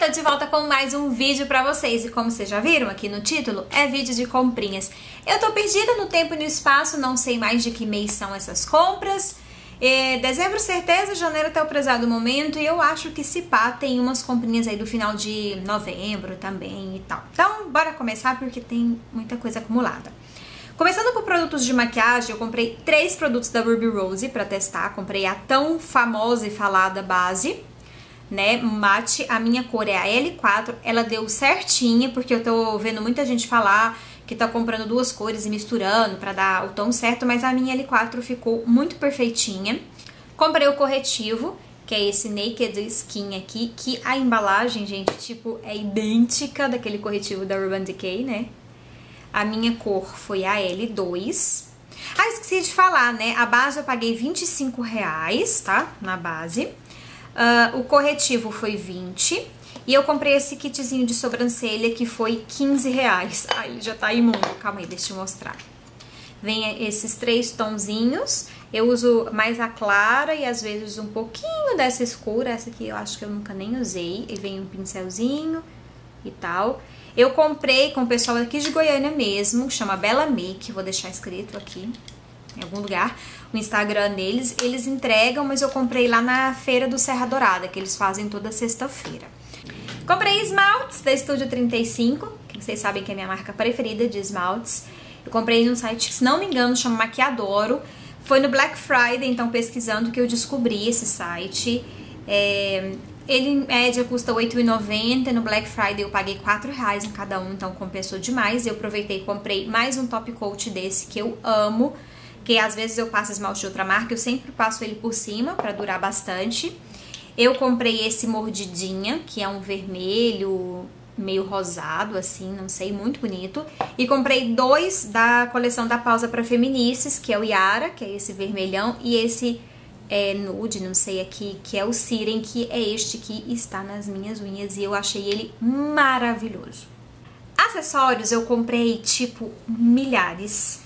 tô de volta com mais um vídeo pra vocês e como vocês já viram aqui no título, é vídeo de comprinhas. Eu tô perdida no tempo e no espaço, não sei mais de que mês são essas compras. Dezembro certeza, janeiro até o prezado momento, e eu acho que se pá tem umas comprinhas aí do final de novembro também e tal. Então bora começar porque tem muita coisa acumulada. Começando por produtos de maquiagem, eu comprei 3 produtos da Ruby Rose pra testar. Comprei a tão famosa e falada base, né, mate. A minha cor é a L4, ela deu certinha, porque eu tô vendo muita gente falar que tá comprando duas cores e misturando pra dar o tom certo, mas a minha L4 ficou muito perfeitinha. Comprei o corretivo, que é esse Naked Skin aqui, que a embalagem, gente, tipo, é idêntica daquele corretivo da Urban Decay, né? A minha cor foi a L2. Ah, esqueci de falar, né? A base eu paguei R$25, tá? Na base. O corretivo foi 20. E eu comprei esse kitzinho de sobrancelha que foi R$15. Ai, ele já tá imundo. Calma aí, deixa eu mostrar. Vem esses 3 tonzinhos. Eu uso mais a clara e às vezes um pouquinho dessa escura. Essa aqui eu acho que eu nunca nem usei. E vem um pincelzinho e tal. Eu comprei com o pessoal aqui de Goiânia mesmo, chama Bela Make, vou deixar escrito aqui em algum lugar, o Instagram deles. Eles entregam, mas eu comprei lá na Feira do Serra Dourada, que eles fazem toda sexta-feira. Comprei esmaltes da Estúdio 35, que vocês sabem que é a minha marca preferida de esmaltes. Eu comprei num site que, se não me engano, chama Maquiadoro. Foi no Black Friday, então pesquisando que eu descobri esse site. Ele em média custa R$8,90, no Black Friday eu paguei R$4 em cada um, então compensou demais. Eu aproveitei e comprei mais um top coat desse que eu amo, que às vezes eu passo esmalte de outra marca, eu sempre passo ele por cima pra durar bastante. Eu comprei esse Mordidinha, que é um vermelho meio rosado, assim, não sei, muito bonito. E comprei 2 da coleção da Pausa pra Feminices, que é o Yara, que é esse vermelhão, e esse nude, não sei aqui, que é o Siren, que é este que está nas minhas unhas, e eu achei ele maravilhoso. Acessórios eu comprei, tipo, milhares.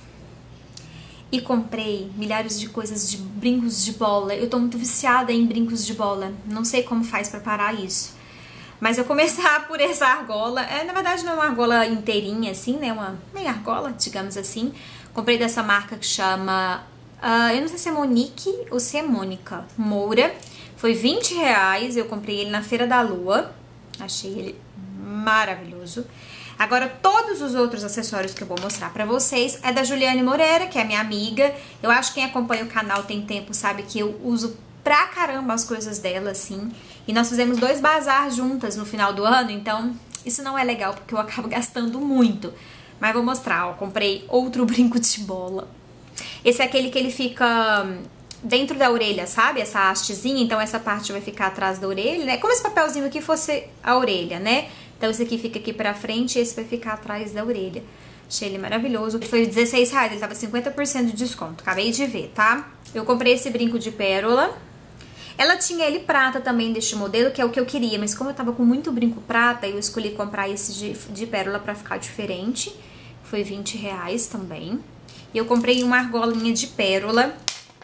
E comprei milhares de coisas, de brincos de bola. Eu tô muito viciada em brincos de bola, não sei como faz pra parar isso. Mas eu começar por essa argola, na verdade não é uma argola inteirinha assim, né, uma meia argola, digamos assim. Comprei dessa marca que chama... eu não sei se é Monique ou se é Mônica Moura. Foi R$20, eu comprei ele na Feira da Lua. Achei ele maravilhoso. Agora, todos os outros acessórios que eu vou mostrar pra vocês é da Juliane Moreira, que é minha amiga. Eu acho que quem acompanha o canal tem tempo sabe que eu uso pra caramba as coisas dela, assim. E nós fizemos 2 bazar juntas no final do ano, então isso não é legal porque eu acabo gastando muito. Mas vou mostrar, ó. Comprei outro brinco de bola. Esse é aquele que ele fica dentro da orelha, sabe? Essa hastezinha, então essa parte vai ficar atrás da orelha, né? Como esse papelzinho aqui fosse a orelha, né? Então esse aqui fica aqui pra frente e esse vai ficar atrás da orelha. Achei ele maravilhoso. Foi R$16, ele tava 50% de desconto. Acabei de ver, tá? Eu comprei esse brinco de pérola. Ela tinha ele prata também deste modelo, que é o que eu queria, mas como eu tava com muito brinco prata, eu escolhi comprar esse de pérola pra ficar diferente. Foi R$20 também. E eu comprei uma argolinha de pérola,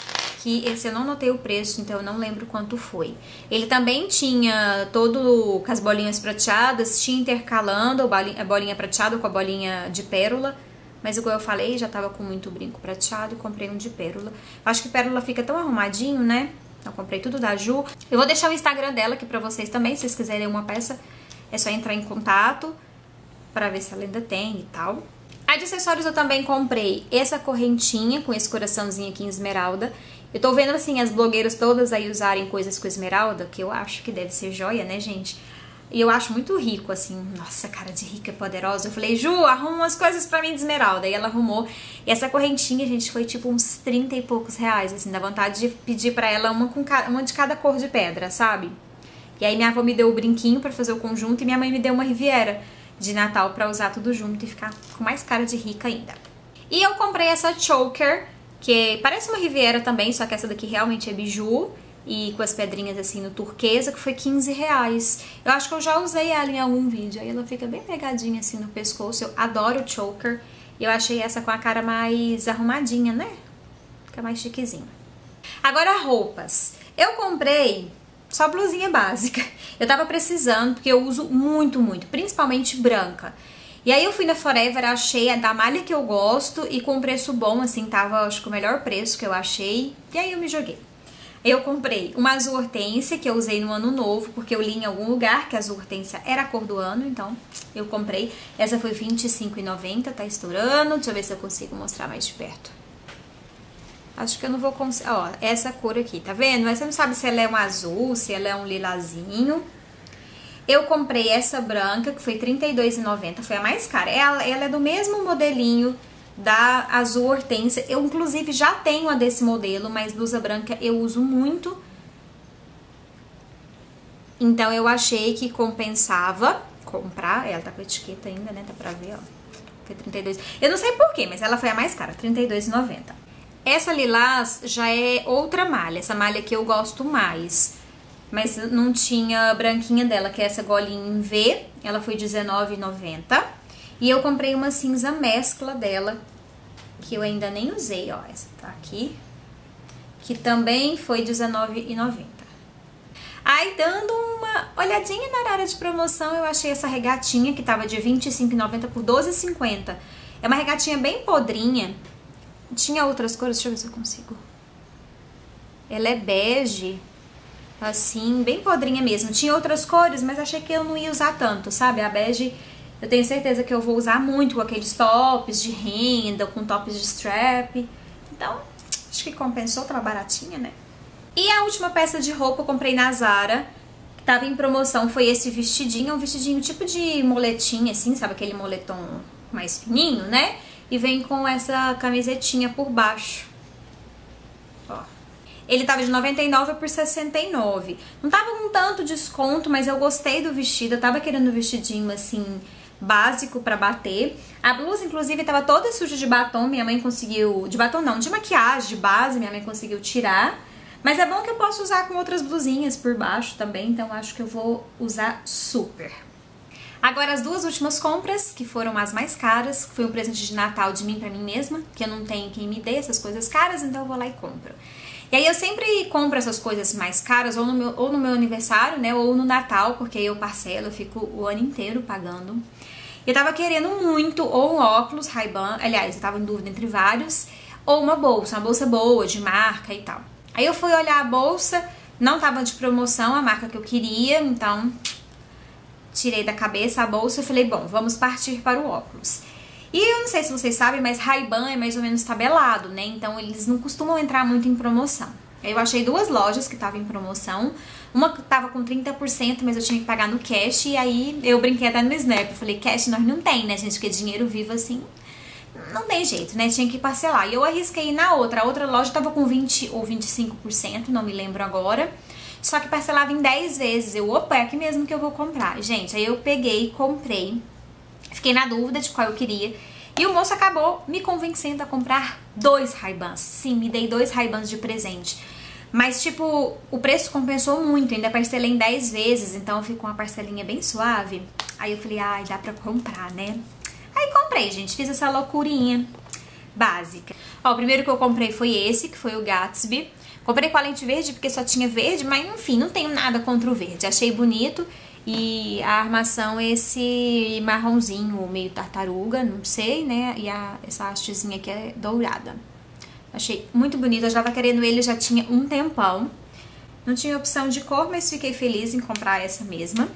que esse eu não notei o preço, então eu não lembro quanto foi. Ele também tinha todo com as bolinhas prateadas, tinha intercalando a bolinha prateada com a bolinha de pérola. Mas igual eu falei, já tava com muito brinco prateado e comprei um de pérola. Acho que pérola fica tão arrumadinho, né? Então comprei tudo da Ju. Eu vou deixar o Instagram dela aqui pra vocês também, se vocês quiserem uma peça, é só entrar em contato pra ver se ela ainda tem e tal. De acessórios eu também comprei essa correntinha com esse coraçãozinho aqui em esmeralda. Eu tô vendo assim as blogueiras todas aí usarem coisas com esmeralda, que eu acho que deve ser joia, né, gente? E eu acho muito rico, assim, nossa, cara de rica e poderosa. Eu falei, Ju, arruma umas coisas pra mim de esmeralda. E ela arrumou. E essa correntinha, gente, foi tipo uns 30 e poucos reais, assim, dá vontade de pedir pra ela uma de cada cor de pedra, sabe? E aí minha avó me deu o brinquinho pra fazer o conjunto e minha mãe me deu uma Riviera de Natal pra usar tudo junto e ficar com mais cara de rica ainda. E eu comprei essa choker, que parece uma Riviera também, só que essa daqui realmente é biju. E com as pedrinhas assim no turquesa, que foi R$15. Eu acho que eu já usei ela em algum vídeo. Aí ela fica bem pegadinha assim no pescoço. Eu adoro o choker. E eu achei essa com a cara mais arrumadinha, né? Fica mais chiquezinha. Agora roupas. Eu comprei só blusinha básica. Eu tava precisando, porque eu uso muito, principalmente branca. E aí eu fui na Forever, achei a da malha que eu gosto e com preço bom, assim, tava, acho que o melhor preço que eu achei. E aí eu me joguei. Eu comprei uma azul hortênsia, que eu usei no ano novo, porque eu li em algum lugar que a azul hortênsia era a cor do ano, então eu comprei. Essa foi R$25,90, tá estourando. Deixa eu ver se eu consigo mostrar mais de perto. Acho que eu não vou conseguir. Ó, essa cor aqui, tá vendo? Mas você não sabe se ela é um azul, se ela é um lilazinho. Eu comprei essa branca, que foi R$32,90, foi a mais cara. Ela é do mesmo modelinho da azul hortência. Eu, inclusive, já tenho a desse modelo, mas blusa branca eu uso muito. Então, eu achei que compensava comprar. Ela tá com etiqueta ainda, né? Dá pra ver, ó. Foi 32. Eu não sei porquê, mas ela foi a mais cara, R$32,90. Essa lilás já é outra malha. Essa malha que eu gosto mais. Mas não tinha branquinha dela, que é essa golinha em V. Ela foi R$19,90. E eu comprei uma cinza mescla dela, que eu ainda nem usei, ó. Essa tá aqui. Que também foi R$19,90. Aí, dando uma olhadinha na área de promoção, eu achei essa regatinha, que tava de R$25,90 por R$12,50. É uma regatinha bem podrinha. Tinha outras cores, deixa eu ver se eu consigo. Ela é bege. Assim, bem podrinha mesmo. Tinha outras cores, mas achei que eu não ia usar tanto, sabe? A bege, eu tenho certeza que eu vou usar muito com aqueles tops de renda, com tops de strap. Então, acho que compensou, tava baratinha, né? E a última peça de roupa eu comprei na Zara, que tava em promoção, foi esse vestidinho. É um vestidinho tipo de moletinha, assim, sabe? Aquele moletom mais fininho, né? E vem com essa camisetinha por baixo. Ó. Ele tava de 99 por 69. Não tava com tanto desconto, mas eu gostei do vestido. Eu tava querendo um vestidinho, assim, básico pra bater. A blusa, inclusive, tava toda suja de batom. Minha mãe conseguiu... De batom não, de maquiagem, de base, minha mãe conseguiu tirar. Mas é bom que eu posso usar com outras blusinhas por baixo também. Então, acho que eu vou usar super. Agora, as duas últimas compras, que foram as mais caras, que foi um presente de Natal de mim pra mim mesma, que eu não tenho quem me dê essas coisas caras, então eu vou lá e compro. E aí eu sempre compro essas coisas mais caras ou no meu aniversário, né, ou no Natal, porque aí eu parcelo, eu fico o ano inteiro pagando. Eu tava querendo muito ou um óculos Ray-Ban, aliás, eu tava em dúvida entre vários, ou uma bolsa boa, de marca e tal. Aí eu fui olhar a bolsa, não tava de promoção a marca que eu queria, então tirei da cabeça a bolsa e falei, bom, vamos partir para o óculos. E eu não sei se vocês sabem, mas Ray-Ban é mais ou menos tabelado, né? Então eles não costumam entrar muito em promoção. Aí eu achei duas lojas que estavam em promoção. Uma tava com 30%, mas eu tinha que pagar no cash. E aí eu brinquei até no Snap. Eu falei, cash nós não tem, né, gente? Porque dinheiro vivo assim, não tem jeito, né? Tinha que parcelar. E eu arrisquei na outra. A outra loja tava com 20% ou 25%, não me lembro agora. Só que parcelava em 10 vezes. Eu, opa, é aqui mesmo que eu vou comprar. Gente, aí eu peguei e comprei. Fiquei na dúvida de qual eu queria. E o moço acabou me convencendo a comprar 2 Ray-Bans. Sim, me dei 2 Ray-Bans de presente. Mas, tipo, o preço compensou muito. Ainda parcelei em 10 vezes, então ficou uma parcelinha bem suave. Aí eu falei, ai, dá pra comprar, né? Aí comprei, gente. Fiz essa loucurinha básica. Ó, o primeiro que eu comprei foi esse, que foi o Gatsby. Comprei com a lente verde porque só tinha verde, mas enfim, não tenho nada contra o verde. Achei bonito. E a armação é esse marronzinho, meio tartaruga, não sei, né? E essa hastezinha aqui é dourada. Achei muito bonito, eu já tava querendo ele, já tinha um tempão. Não tinha opção de cor, mas fiquei feliz em comprar essa mesma.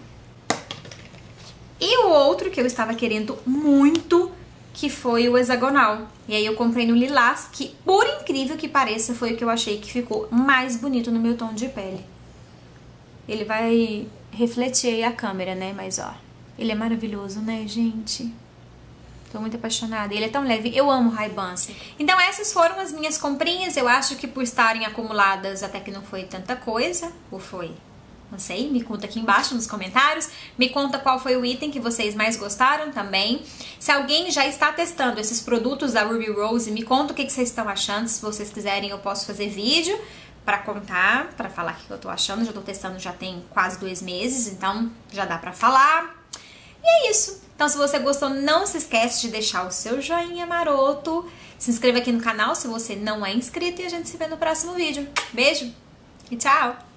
E o outro que eu estava querendo muito, que foi o hexagonal. E aí eu comprei no lilás, que por incrível que pareça, foi o que eu achei que ficou mais bonito no meu tom de pele. Ele vai refletir aí a câmera, né? Mas ó, ele é maravilhoso, né, gente? Tô muito apaixonada. Ele é tão leve. Eu amo Ray-Ban. Então essas foram as minhas comprinhas. Eu acho que por estarem acumuladas até que não foi tanta coisa. Ou foi? Não sei. Me conta aqui embaixo nos comentários. Me conta qual foi o item que vocês mais gostaram também. Se alguém já está testando esses produtos da Ruby Rose, me conta o que vocês estão achando. Se vocês quiserem, eu posso fazer vídeo pra contar, pra falar o que eu tô achando. Já tô testando já tem quase 2 meses, então já dá pra falar. E é isso. Então se você gostou, não se esquece de deixar o seu joinha maroto. Se inscreva aqui no canal se você não é inscrito e a gente se vê no próximo vídeo. Beijo e tchau!